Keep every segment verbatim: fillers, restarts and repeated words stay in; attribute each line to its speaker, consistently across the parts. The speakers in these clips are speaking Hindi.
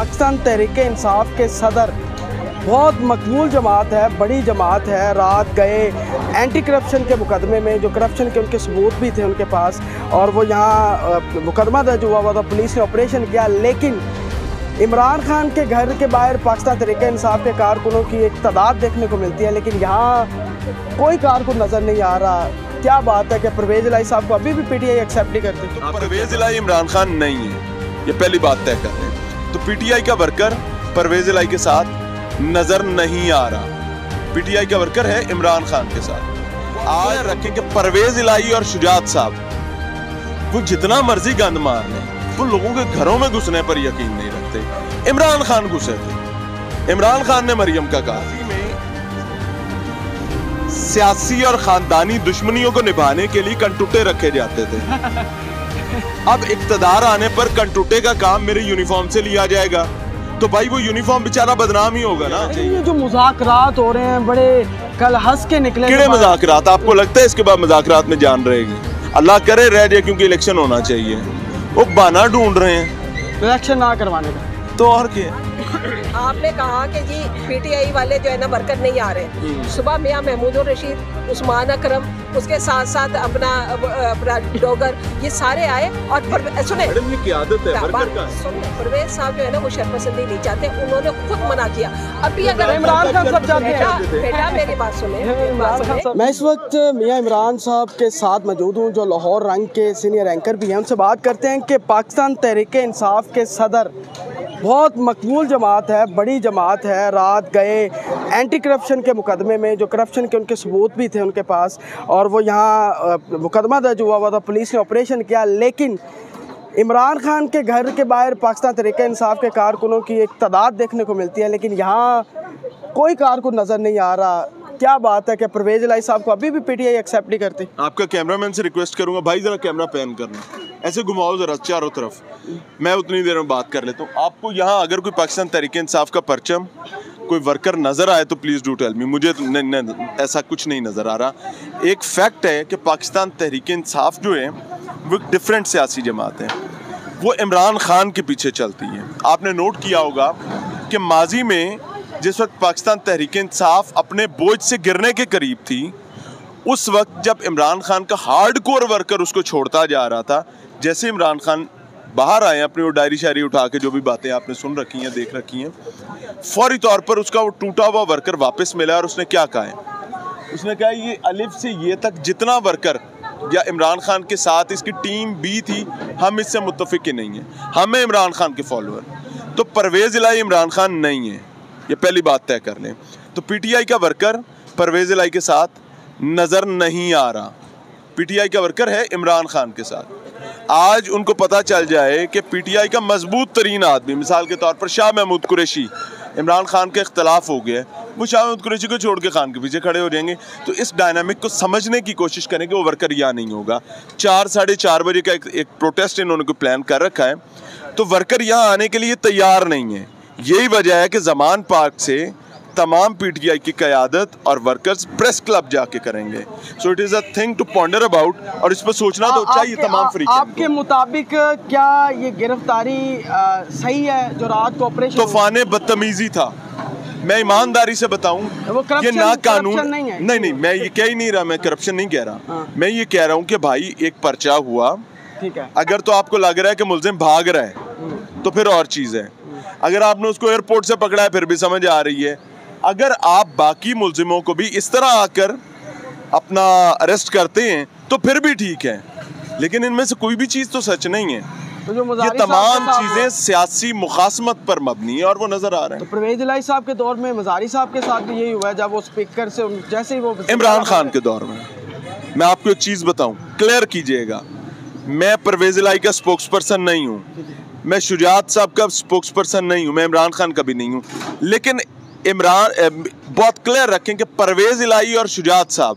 Speaker 1: पाकिस्तान तहरीक-ए-इंसाफ के सदर बहुत मकबूल जमात है, बड़ी जमात है। रात गए एंटी करप्शन के मुकदमे में, जो करप्शन के उनके सबूत भी थे उनके पास, और वो यहाँ मुकदमा दर्ज हुआ हुआ था, पुलिस ने ऑपरेशन किया। लेकिन इमरान खान के घर के बाहर पाकिस्तान तहरीक-ए-इंसाफ के कारकुनों की एक तादाद देखने को मिलती है, लेकिन यहाँ कोई कारकुन नज़र नहीं आ रहा। क्या बात है कि परवेज़ इलाही साहब को अभी भी पीटीआई एक्सेप्ट नहीं करते?
Speaker 2: तो परवेज़ इलाही इमरान खान नहीं है, ये पहली बात तय कर लें। तो पीटीआई का वर्कर परवेज़ इलाही के साथ नजर नहीं आ रहा, पीटीआई का वर्कर है इमरान खान के साथ। आज रखें कि परवेज़ इलाही और शुजात साहब वो जितना मर्जी गंद मार लें, वो लोगों के घरों में घुसने पर यकीन नहीं रखते। इमरान खान घुसे थे, इमरान खान ने मरियम का कहा सियासी और खानदानी दुश्मनियों को निभाने के लिए कंटूटे रखे जाते थे। अब इक्तदार आने पर कंटूटे का काम मेरे यूनिफॉर्म से लिया जाएगा, तो भाई वो यूनिफॉर्म बेचारा बदनाम ही होगा ना।
Speaker 1: ये जो मुज़ाकरात हो रहे हैं बड़े कल हंस के निकले।
Speaker 2: किड़े मुज़ाकरात? आपको लगता है इसके बाद मुज़ाकरात में जान रहेगी? अल्लाह करे रह जाए, क्योंकि इलेक्शन होना चाहिए। वो बहाना ढूंढ रहे हैं
Speaker 1: इलेक्शन ना करवाने का।
Speaker 2: तो और क्या?
Speaker 3: आपने कहा कि जी पीटीआई वाले जो है ना वर्कर नहीं आ रहे। सुबह मियां महमूद रशीद, उस्मान अकरम, उसके साथ साथ अपना अपना डोगर, ये सारे आए। और सुने
Speaker 2: आदत है वर्कर का।
Speaker 3: परवेज साहब जो है ना वो शर्पसंदी नहीं चाहते, उन्होंने खुद मना किया। अभी अगर
Speaker 1: इमरान खान साहब चाहते हैं,
Speaker 3: बेटा मेरी बात सुने।
Speaker 1: मैं इस वक्त मियां इमरान साहब के साथ मौजूद हूँ, जो लाहौर रंग के सीनियर एंकर भी हैं। उनसे बात करते हैं कि पाकिस्तान तहरीक-ए-इंसाफ के सदर बहुत मकबूल जमात है, बड़ी जमात है। रात गए एंटी करप्शन के मुकदमे में, जो करप्शन के उनके सबूत भी थे उनके पास, और वो यहाँ मुकदमा दर्ज हुआ हुआ था, पुलिस ने ऑपरेशन किया। लेकिन इमरान खान के घर के बाहर पाकिस्तान तहरीक-ए-इंसाफ के कारकुनों की एक तादाद देखने को मिलती है, लेकिन यहाँ कोई कारकुन नज़र नहीं आ रहा। क्या बात है कि परवेज़ इलाही साहब को अभी भी पीटीआई एक्सेप्ट नहीं करती?
Speaker 2: आपका कैमरामैन से रिक्वेस्ट करूंगा, भाई जरा कैमरा पैन करना, ऐसे घुमाओ जरा चारों तरफ, मैं उतनी देर में बात कर लेता हूँ। आपको यहाँ अगर कोई पाकिस्तान तहरीक-ए-इंसाफ का परचम, कोई वर्कर नजर आए तो प्लीज डू टेल मी। मुझे न, न, ऐसा कुछ नहीं नजर आ रहा। एक फैक्ट है कि पाकिस्तान तहरीक-ए-इंसाफ जो है वो एक डिफरेंट सियासी जमात है, वो इमरान खान के पीछे चलती है। आपने नोट किया होगा कि माजी में जिस वक्त पाकिस्तान तहरीक-ए-इंसाफ अपने बोझ से गिरने के करीब थी, उस वक्त जब इमरान खान का हार्डकोर वर्कर उसको छोड़ता जा रहा था, जैसे इमरान खान बाहर आए अपनी वो डायरी शायरी उठा के, जो भी बातें आपने सुन रखी हैं, देख रखी हैं, फौरी तौर पर उसका वो टूटा हुआ वर्कर वापस मिला। और उसने क्या कहा है? उसने कहा ये अलिफ से ये तक जितना वर्कर या इमरान खान के साथ इसकी टीम बी थी, हम इससे मुत्तफिक ही नहीं है, हम हैं इमरान खान के फॉलोअर। तो परवेज़ इलाही इमरान खान नहीं है, ये पहली बात तय कर लें। तो पीटीआई का वर्कर परवेज़ इलाही के साथ नजर नहीं आ रहा, पीटीआई का वर्कर है इमरान खान के साथ। आज उनको पता चल जाए कि पीटीआई का मजबूत तरीन आदमी, मिसाल के तौर पर शाह महमूद कुरैशी, इमरान खान का इख्तलाफ हो गया, वो शाह महमूद कुरैशी को छोड़ के खान के पीछे खड़े हो जाएंगे। तो इस डायनामिक को समझने की कोशिश करें कि वो वर्कर यहाँ नहीं होगा। चार साढ़े चार बजे का एक, एक प्रोटेस्ट इन्होंने को प्लान कर रखा है, तो वर्कर यहाँ आने के लिए तैयार नहीं है। यही वजह है कि जमान पार्क से तमाम पीटीआई की क़यादत और वर्कर्स प्रेस क्लब जाके करेंगे। So it is a thing to ponder about, और इस पर सोचना तो चाहिए तमाम फ्री।
Speaker 1: आपके मुताबिक क्या ये गिरफ्तारी सही है जो रात को ऑपरेशन?
Speaker 2: तूफान बदतमीजी था। मैं ईमानदारी से बताऊं, ये ना कानून नहीं, है। नहीं नहीं मैं ये कह ही नहीं रहा, मैं करप्शन नहीं कह रहा। हाँ। मैं ये कह रहा हूँ कि भाई एक पर्चा हुआ, ठीक है, अगर तो आपको लग रहा है कि मुल्जिम भाग रहा है तो फिर और चीज़ है। अगर आपने उसको एयरपोर्ट से पकड़ा है फिर भी समझ आ रही है। अगर आप बाकी मुल्जिमों को भी इस तरह आकर अपना अरेस्ट करते हैं तो फिर भी ठीक है, लेकिन इनमें से कोई भी चीज़ तो सच नहीं है।
Speaker 1: तो जो
Speaker 2: ये तमाम चीज़ें सियासी मुखासमत पर मबनी है और वो नजर आ रहे हैं।
Speaker 1: तो परवेज़ इलाही साहब के दौर में मज़ारी साहब के साथ भी यही हुआ है, जब वो स्पीकर से जैसे ही वो
Speaker 2: इमरान खान के दौर में। मैं आपको एक चीज़ बताऊं, क्लियर कीजिएगा, मैं परवेज़ इलाही का स्पोक्स पर्सन नहीं हूँ, मैं शुजात साहब का स्पोक्स पर्सन नहीं हूँ, मैं इमरान खान का भी नहीं हूँ, लेकिन इमरान बहुत क्लियर रखें कि परवेज़ इलाही और शुजात साहब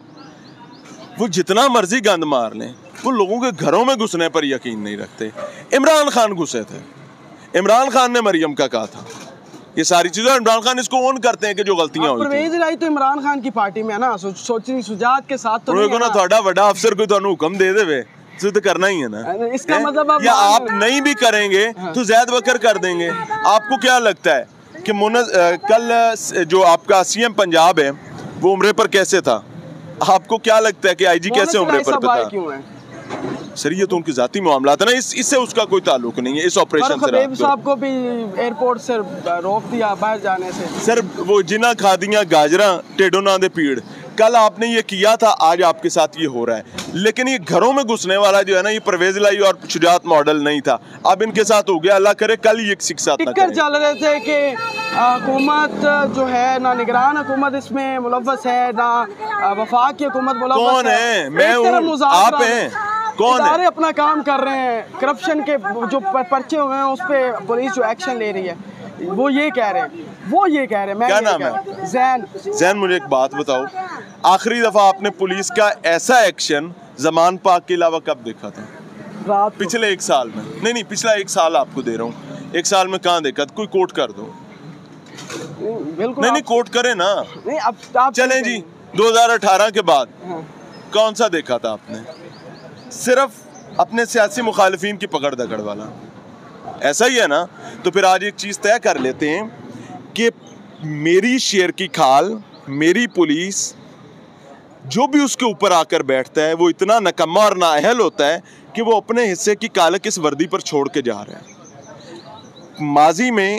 Speaker 2: वो जितना मर्जी गंद मार लें, वो लोगों के घरों में घुसने पर यकीन नहीं रखते। इमरान खान घुसे थे, इमरान खान ने मरियम का कहा था, ये सारी चीजें इमरान खान इसको ओन करते हैं कि जो गलतियां हुई थी।
Speaker 1: परवेज़ इलाही तो इमरान खान की पार्टी में है ना, सोची सुजात के साथ तो नहीं है ना।
Speaker 2: थोड़ा बड़ा अफसर कोई तुहानू हुक्म दे देवे तो, तो करना ही है ना।
Speaker 1: इसका मतलब
Speaker 2: या आप नहीं भी करेंगे तो जैद बकर कर देंगे। आपको क्या लगता है कि मुनज कल जो आपका सीएम पंजाब है वो उम्रे पर कैसे था? आपको क्या लगता है कि आईजी कैसे उम्रे पर था?
Speaker 1: क्यों है
Speaker 2: सर ये तो उनके जाती मामला था ना, इस इससे उसका कोई ताल्लुक नहीं है इस ऑपरेशन से।
Speaker 1: खबीब साहब को भी एयरपोर्ट से रोक दिया बाहर जाने से।
Speaker 2: सर वो जिना खा दिया गाजरा टेढ़ो ना दे पीड़, कल आपने ये किया था, आज आपके साथ ये हो रहा है। लेकिन ये घरों में घुसने वाला जो है ना, ये परवेज लाई और शुजात मॉडल नहीं था, अब इनके साथ हो गया। अल्लाह करे कल ये शिक्षा
Speaker 1: टिक्कर चल रहे थे कि हुकूमत जो है ना निगरान हुकूमत इसमें मुलव्वस है ना वफाक की हुकूमत मुलव्वस है।
Speaker 2: कौन है? मैं हूँ, आप हैं, कौन है?
Speaker 1: अपना काम कर रहे हैं। करप्शन के जो पर्चे हुए हैं उस पर पुलिस जो एक्शन ले रही है वो ये कह रहे हैं वो ये कह रहे हैं मैं
Speaker 2: क्या नाम है?
Speaker 1: जैन।
Speaker 2: जैन मुझे एक बात बताओ, आखिरी दफा आपने पुलिस का ऐसा एक्शन जमान पाक के अलावा कब देखा था?
Speaker 1: रात
Speaker 2: पिछले एक साल में? नहीं नहीं पिछला एक साल आपको दे रहा हूँ, एक साल में कहाँ देखा? कोई कोट कर दो।
Speaker 1: बिल्कुल
Speaker 2: नहीं नहीं कोट करे ना।
Speaker 1: नहीं अब आप
Speaker 2: चलें जी, दो हज़ार अठारह के बाद कौन सा देखा था आपने? सिर्फ अपने सियासी मुखालिफिन की पकड़ दकड़ वाला, ऐसा ही है ना? तो फिर आज एक चीज तय कर लेते हैं कि मेरी शेर की खाल, मेरी पुलिस, जो भी उसके ऊपर आकर बैठता है वो इतना नकम्मा और नाअहल होता है कि वो अपने हिस्से की कालक इस वर्दी पर छोड़ के जा रहा है। माजी में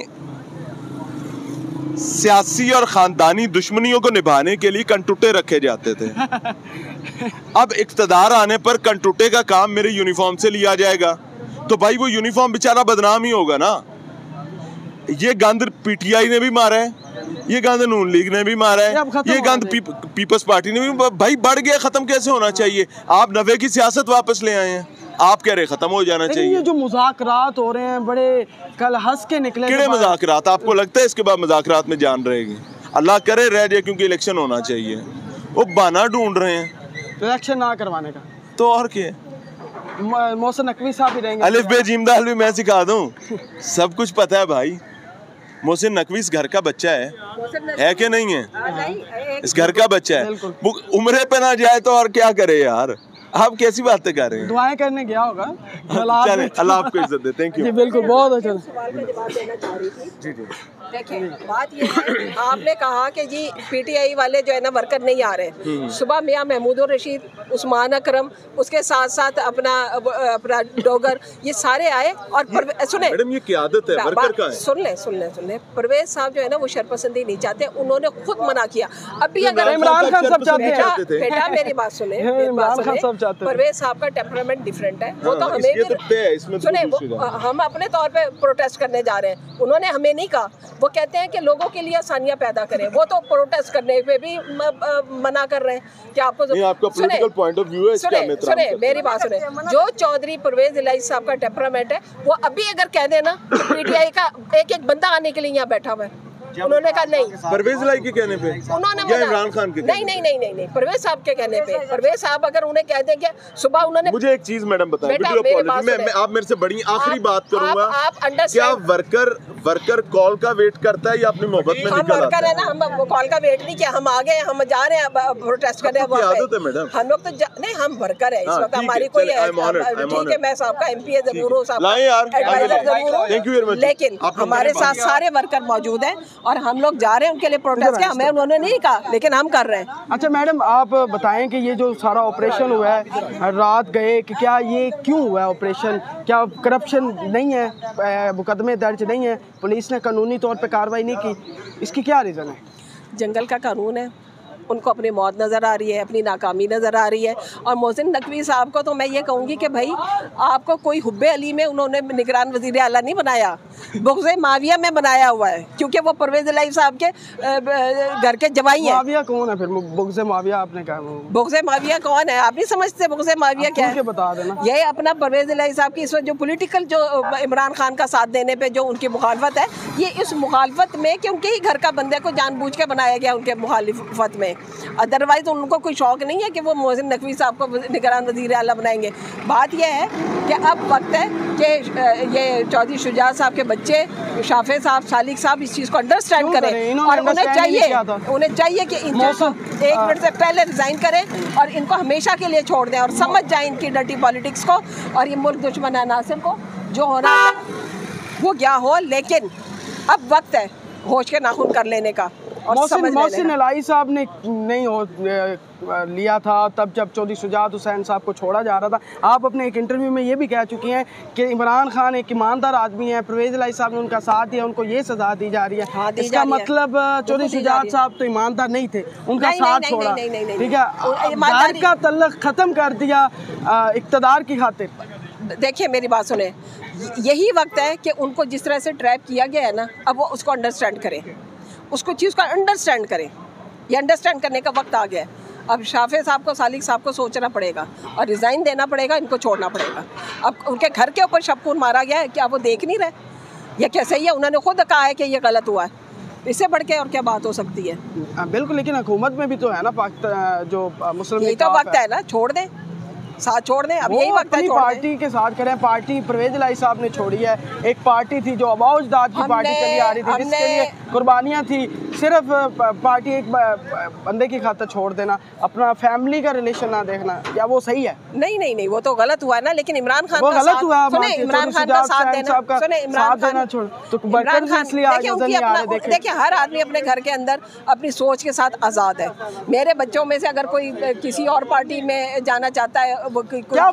Speaker 2: सियासी और खानदानी दुश्मनियों को निभाने के लिए कंटुटे रखे जाते थे। अब इख्तदार आने पर कंटुटे का काम मेरे यूनिफॉर्म से लिया जाएगा, तो भाई वो यूनिफॉर्म बेचारा बदनाम ही होगा ना। ये गंद पीटीआई ने भी मारा है, ये गंद नून लीग ने भी मारा है, ये गंद पीप, पीपल्स पार्टी ने भी। भाई बढ़ गया, खत्म कैसे होना चाहिए? आप नवे की सियासत वापस ले आए हैं, आप कह रहे खत्म हो जाना चाहिए।
Speaker 1: ये जो मुज़ाकरात हो रहे हैं बड़े कल हंस के निकले।
Speaker 2: किड़े मुज़ाकरात? आपको लगता है इसके बाद मुज़ाकरात में जान रहेगी? अल्लाह करे रह जाए, क्योंकि इलेक्शन होना चाहिए। वो बहाना ढूंढ रहे हैं
Speaker 1: इलेक्शन ना करवाने का,
Speaker 2: तो और क्या?
Speaker 1: मोहसिन नकवी साहब ही रहेंगे।
Speaker 2: अलिफ बे जीम दाल भी मैं सिखा दूं, सब कुछ पता है भाई। मोहसिन नकवी इस घर का बच्चा है, है कि नहीं है? इस घर का बच्चा है, वो उम्रे पे ना जाए तो और क्या करे यार? आप कैसी बातें कर रहे हैं?
Speaker 1: दुआएं करने गया होगा।
Speaker 2: चले, अल्लाह आपको इज्जत दे। थैंक यू
Speaker 1: जी बिल्कुल, बहुत अच्छा।
Speaker 2: जी जी
Speaker 3: देखिए बात ये है, आपने कहा कि जी पीटीआई वाले जो है ना वर्कर नहीं आ रहे। सुबह मियां महमूद रशीद, उस्मान अकरम, उसके साथ साथ अपना अपना डोगर, ये सारे आए और सुने
Speaker 2: मैडम ये क्या आदत है वर्कर का है?
Speaker 3: सुन ले सुन ले सुन ले परवेज साहब जो है ना वो शरपसंदी नहीं चाहते, उन्होंने खुद मना किया। अभी अगर
Speaker 1: इमरान खान सब चाहते
Speaker 3: हैं, बेटा मेरी बात सुने, परवेज साहब का टेम्परामेंट डिफरेंट है, वो तो हमें भी सुने, हम अपने तौर पे प्रोटेस्ट करने जा रहे हैं, उन्होंने हमें नहीं कहा। वो कहते हैं कि लोगों के लिए आसानियां पैदा करें, वो तो प्रोटेस्ट करने पे भी मना कर रहे हैं कि आपको
Speaker 2: आपका पॉलिटिकल पॉइंट ऑफ व्यू है।
Speaker 3: सुने सुने मेरी बात सुने, जो चौधरी परवेज इलाही साहब का टेम्परामेंट है, वो अभी अगर कह देना पीटीआई का एक एक बंदा आने के लिए यहाँ बैठा हुआ है, उन्होंने कहा नहीं।
Speaker 2: परवेज इलाही के कहने पे
Speaker 3: उन्होंने
Speaker 2: या इमरान खान के?
Speaker 3: नहीं नहीं नहीं नहीं नहीं परवेज साहब के कहने पे। परवेज साहब अगर उन्हें कह देंगे सुबह उन्होंने।
Speaker 2: मुझे एक चीज मैडम बताएं, मैं, मैं आप मेरे से बड़ी आखिरी बात करूंगा,
Speaker 3: आप अंडर
Speaker 2: क्या वर्कर वर्कर कॉल का वेट करता है या अपनी मोहब्बत में निकल आता है?
Speaker 3: है ना, हम कॉल का वेट नहीं किया, हम आ गए, हम जा रहे हैं प्रोटेस्ट करने।
Speaker 2: आदत है मैडम,
Speaker 3: हम लोग तो नहीं, हम वर्कर है इस वक्त, हमारी कोई ठीक है, मैं साहब का एमपी जरूर हूँ, एडवाइजर जरूर हूँ, लेकिन हमारे साथ सारे वर्कर मौजूद हैं और हम लोग जा रहे हैं उनके लिए प्रोटेस्ट किया, हमें उन्होंने नहीं कहा, लेकिन हम कर रहे हैं।
Speaker 1: अच्छा मैडम आप बताएं कि ये जो सारा ऑपरेशन हुआ है, रात गए कि क्या ये क्यों हुआ है ऑपरेशन? क्या करप्शन नहीं है, मुकदमे दर्ज नहीं है, पुलिस ने कानूनी तौर पे कार्रवाई नहीं की, इसकी क्या रीज़न है?
Speaker 3: जंगल का कानून है, उनको अपनी मौत नज़र आ रही है, अपनी नाकामी नज़र आ रही है। और मोहसिन नकवी साहब को तो मैं ये कहूँगी कि भाई आपको कोई हुब्बे अली में उन्होंने निगरान वज़ीर आला नहीं बनाया, बुग़्ज़े माविया में बनाया हुआ है, क्योंकि वो परवेज़ इलाही साहब के घर के जवाई हैं।
Speaker 1: माविया कौन है फिर? बुग़्ज़े माविया आपने कहा,
Speaker 3: बुग़्ज़े माविया कौन है? आप नहीं समझते बुग़्ज़े माविया क्या है?
Speaker 1: बता देना।
Speaker 3: यही अपना परवेज़ इलाही साहब की इस वक्त जो पोलिटिकल जो इमरान खान का साथ देने पर जो उनकी मुखालफत है, ये इस मुखालफत में कि उनके ही घर का बंदे को जानबूझ के बनाया गया उनके मुखालिफत में। अदरवाइज उनको कोई शौक नहीं है कि वो मोहसिन नकवी साहब को निगरान वज़ीर आला बनाएंगे। बात यह है कि अब वक्त है कि ये चौधरी शुजात साहब के बच्चे शाफे साहब, सालिक साहब इस चीज़ को अंडरस्टैंड करें,
Speaker 1: करें?
Speaker 3: और उन्हें चाहिए उन्हें चाहिए कि इन चीज़ों एक मिनट से पहले रिजाइन करें और इनको हमेशा के लिए छोड़ दें और समझ जाएं इनकी डर्टी पॉलिटिक्स को और ये मुल्क दुश्मन अनासिर को जो होना वो क्या हो। लेकिन अब वक्त है होश के नाखून कर लेने का और समझ
Speaker 1: मोहसिन इलाही साहब ने नहीं हो लिया था तब जब चौधरी शुजात हुसैन साहब को छोड़ा जा रहा था। आप अपने एक इंटरव्यू में ये भी कह चुकी हैं कि इमरान खान एक ईमानदार आदमी है, परवेज इलाही साहब ने उनका साथ दिया, उनको ये सजा दी जा रही है।
Speaker 3: हाँ, दी
Speaker 1: इसका मतलब चौधरी शुजात साहब तो ईमानदार नहीं थे, उनका
Speaker 3: नहीं,
Speaker 1: साथ
Speaker 3: नहीं,
Speaker 1: छोड़ा,
Speaker 3: नहीं, नहीं, नहीं,
Speaker 1: ठीक है, घर का तल्लक खत्म कर दिया इक़्तिदार की खातिर।
Speaker 3: देखिए मेरी बात सुने, यही वक्त है कि उनको जिस तरह से ट्रैप किया गया है ना, अब वो उसको अंडरस्टैंड करें, उसको चीज़ को अंडरस्टैंड करें। ये अंडरस्टैंड करने का वक्त आ गया है। अब शाफे साहब को, सालिक साहब को सोचना पड़ेगा और रिज़ाइन देना पड़ेगा, इनको छोड़ना पड़ेगा। अब उनके घर के ऊपर शबकून मारा गया है, क्या वो देख नहीं रहे? ये क्या सही है? उन्होंने खुद कहा है कि ये गलत हुआ है, इससे बढ़ के और क्या बात हो सकती है?
Speaker 1: बिल्कुल, लेकिन हुकूमत में भी तो है ना पाकिस्तान जो मुस्लिम,
Speaker 3: यही तो वक्त है ना, छोड़ दें, साथ छोड़ दें। अब यही वक्त है,
Speaker 1: पार्टी के साथ करें। पार्टी परवेज इलाही साहब ने छोड़ी है, एक पार्टी थी जो अबाउ अजदाद की पार्टी चली आ रही थी जिसके लिए कुर्बानियां थी, सिर्फ पार्टी एक बंदे की खातिर छोड़ देना, अपना फैमिली का रिलेशन ना देखना, क्या वो सही है?
Speaker 3: नहीं नहीं नहीं, वो तो गलत हुआ ना। लेकिन इमरान खान
Speaker 1: वो
Speaker 3: का
Speaker 1: गलत हुआ,
Speaker 3: सुने, इमरान खान का साथ देना, सुने इमरान खान,
Speaker 1: छोड़ तो इमरान खान
Speaker 3: देखिए, देखिए हर आदमी अपने घर के अंदर अपनी सोच के साथ आज़ाद है। मेरे बच्चों में से अगर कोई किसी और पार्टी में जाना चाहता है, वो
Speaker 1: क्या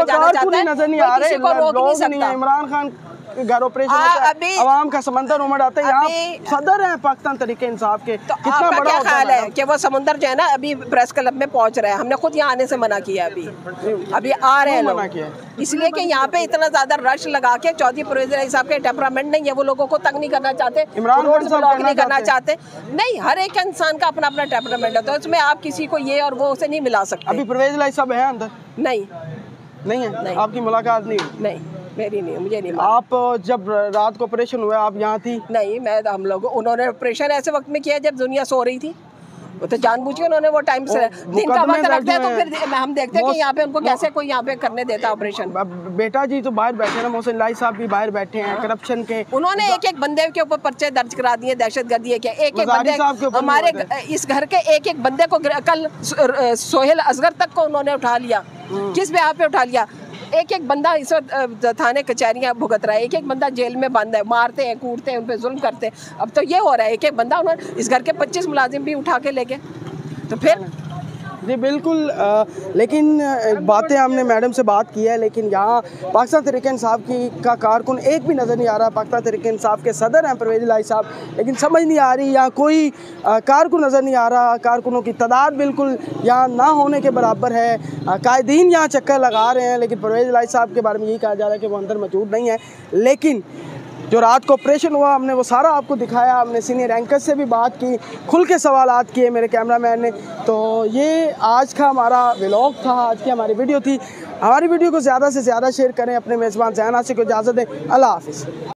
Speaker 1: नजर नहीं आ रहे,
Speaker 3: को रोक नहीं सकता।
Speaker 1: इमरान खान घर ऑपरेशन आवाम का समंदर उमड़ आता है, यहाँ सदर है पाकिस्तान तहरीके इंसाफ के,
Speaker 3: तो
Speaker 1: कितना बड़ा
Speaker 3: क्या ख्याल है कि वो समुंदर जो है ना अभी प्रेस क्लब में पहुंच रहा है? हमने खुद यहाँ आने से मना किया, अभी अभी आ रहे हैं लोग, इसलिए कि यहाँ पे इतना ज्यादा रश लगा के चौधरी परवेज इलाही साहब के टेम्परामेंट नहीं है, वो लोगों को तंग नहीं करना चाहते,
Speaker 1: इमरान खान
Speaker 3: ब्लॉक नहीं करना चाहते। नहीं, हर एक इंसान का अपना अपना टेम्परामेंट होता है, उसमें आप किसी को ये और वो उसे नहीं मिला सकते।
Speaker 1: अभी परवेज इलाही साहब है अंदर?
Speaker 3: नहीं
Speaker 1: नहीं है, नहीं। आपकी मुलाकात नहीं हुई?
Speaker 3: नहीं, मेरी नहीं, मुझे नहीं।
Speaker 1: आप जब रात को ऑपरेशन हुआ आप यहाँ थी?
Speaker 3: नहीं, मैं हम लोग, उन्होंने ऑपरेशन ऐसे वक्त में किया जब दुनिया सो रही थी, वो तो जानबूझ के उन्होंने वो टाइम से दिन का वक्त रखते हैं, तो फिर हम देखते हैं कि यहाँ पे उनको कैसे कोई यहाँ पे करने देता ऑपरेशन।
Speaker 1: बेटा जी तो बाहर बैठे हैं, मोहसिन इलाही साहब भी बाहर बैठे हैं करप्शन के,
Speaker 3: उन्होंने एक एक बंदे के ऊपर पर्चे दर्ज करा दिए, दहशतगर्दी है क्या? एक एक बंदे, हमारे इस घर के एक एक बंदे को, कल सोहेल असगर तक को उन्होंने उठा लिया, किस पे आप पे उठा लिया? एक एक बंदा इस वक्त थाने कचहरियाँ भुगत रहा है, एक एक बंदा जेल में बंद है, मारते हैं, कूटते हैं, उन पर जुल्म करते हैं। अब तो ये हो रहा है, एक एक बंदा, उन्होंने इस घर के पच्चीस मुलाजिम भी उठा के लेके, तो फिर
Speaker 1: जी बिल्कुल। आ, लेकिन बातें हमने मैडम से बात की है, लेकिन यहाँ पाकिस्तान तहरीक इंसाफ की का कारकुन एक भी नज़र नहीं आ रहा। पाकिस्तान तहरीक इंसाफ के सदर हैं परवेज इलाही साहब, लेकिन समझ नहीं आ रही, यहाँ कोई कारकुन नज़र नहीं आ रहा। कारकुनों की तादाद बिल्कुल यहाँ ना होने के बराबर है। कायदीन यहाँ चक्कर लगा रहे हैं, लेकिन परवेज इलाही साहब के बारे में यही कहा जा रहा है कि वो अंदर मौजूद नहीं है। लेकिन जो रात को ऑपरेशन हुआ हमने वो सारा आपको दिखाया, हमने सीनियर एंकर से भी बात की, खुल के सवालात किए मेरे कैमरामैन ने। तो ये आज का हमारा व्लॉग था, आज की हमारी वीडियो थी। हमारी वीडियो को ज़्यादा से ज़्यादा शेयर करें, अपने मेज़बान ज़ैन आसिफ को इजाज़त दें। अल्लाह हाफ़िज़।